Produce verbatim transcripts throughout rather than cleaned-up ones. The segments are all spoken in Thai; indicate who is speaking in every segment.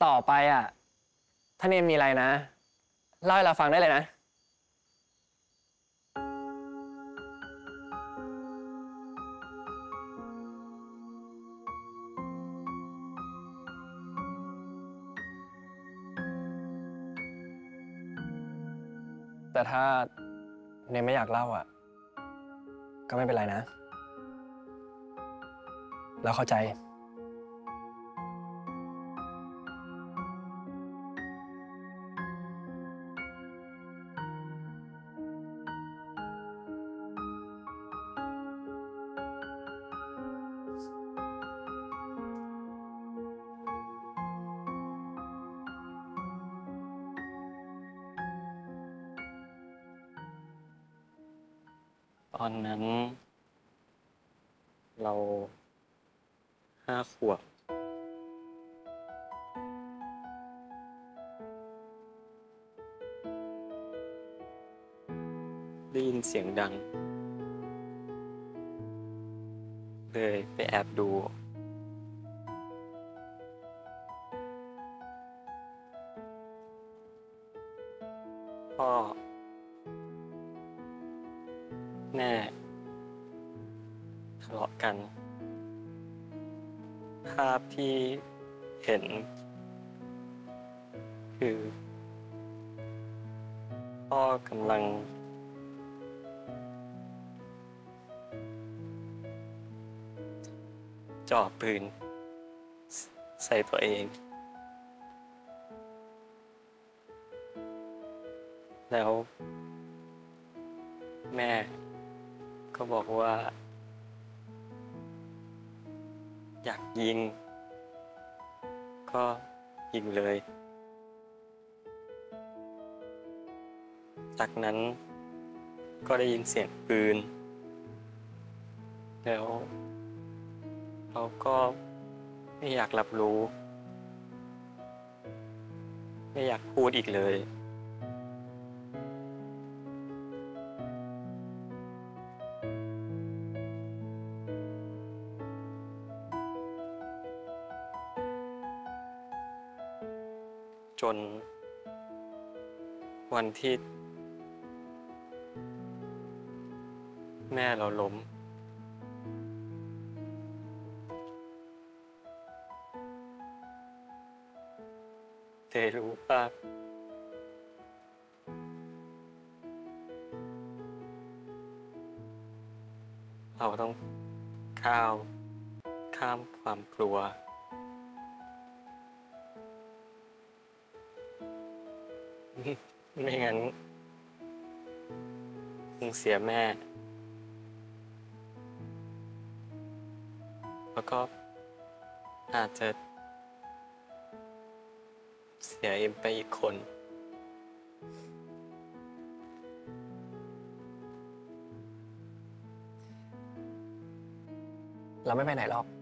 Speaker 1: ต่อไปอ่ะถ้าเนมมีอะไรนะเล่าให้เราฟังได้เลยนะแต่ถ้าเนมไม่อยากเล่าอ่ะก็ไม่เป็นไรนะเราเข้าใจ
Speaker 2: ตอนนั้นเราห้าขวบได้ยินเสียงดังเลยไปแอบดูพ่อแม่ทะเลาะกันภาพที่เห็นคือพ่อกำลังจ่อปืนใส่ตัวเองแล้วแม่ก็บอกว่าอยากยิงก็ยิงเลยจากนั้นก็ได้ยินเสียงปืนแล้วเราก็ไม่อยากรับรู้ไม่อยากพูดอีกเลยจนวันที่แม่เราล้มเธอรู้ป่ะเราต้องก้าวข้ามความกลัวไม่งั้นคงเสียแม่แล้วก็อาจจะเสียเอ็มไปอีกคน
Speaker 1: เราไม่ไปไหนหรอก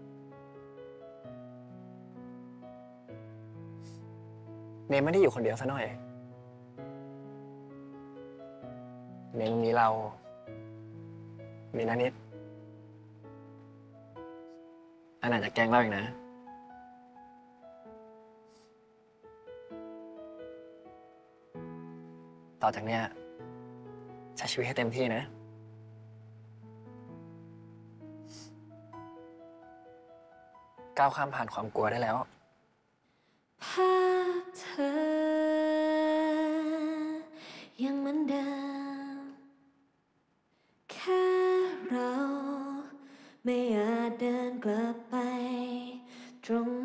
Speaker 1: เนมไม่ได้อยู่คนเดียวซะหน่อยเนมมีเรามีนานิดอันอาจจะแกล้งเราอีกนะต่อจากเนี้ยใช้ชีวิตให้เต็มที่นะก้าวข้ามผ่านความกลัวได้แล้ว
Speaker 3: ภาพเธอยังเหมือนเดิมแค่เราไม่อาจเดินกลับไปตรง